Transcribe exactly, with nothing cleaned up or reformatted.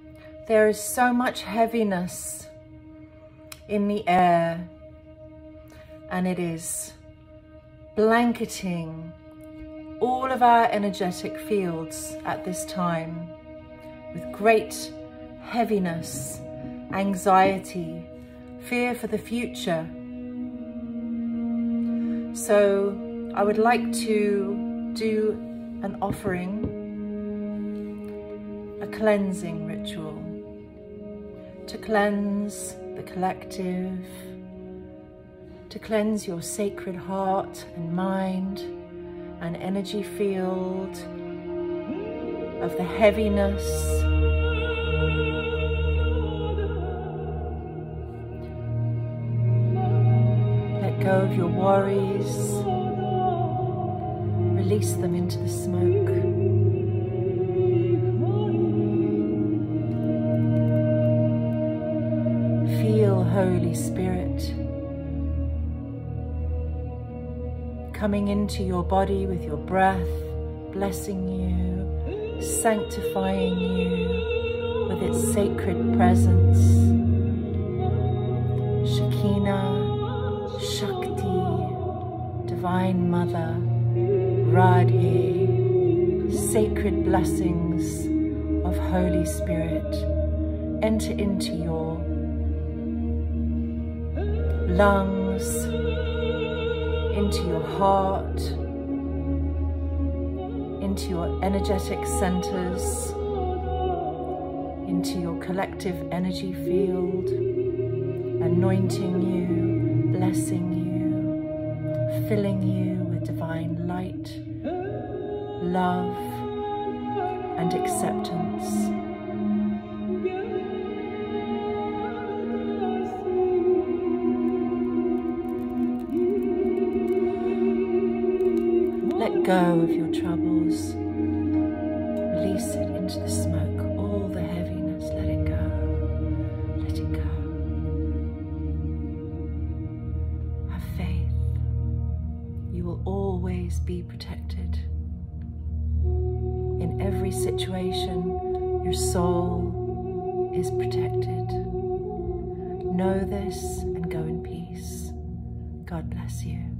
There is so much heaviness in the air, and it is blanketing all of our energetic fields at this time with great heaviness, anxiety, fear for the future. So I would like to do an offering, a cleansing ritual, to cleanse the collective, to cleanse your sacred heart and mind and energy field of the heaviness, let go of your worries, release them into the smoke. Feel Holy Spirit coming into your body with your breath, blessing you, sanctifying you with its sacred presence. Shekinah, Shakti, Divine Mother, Radhe, sacred blessings of Holy Spirit enter into your lungs, into your heart, into your energetic centers, into your collective energy field, anointing you, blessing you, filling you with divine light, love, and acceptance. Let go of your troubles. Release it into the smoke. All the heaviness, let it go. Let it go. Have faith. You will always be protected. In every situation, your soul is protected. Know this and go in peace. God bless you.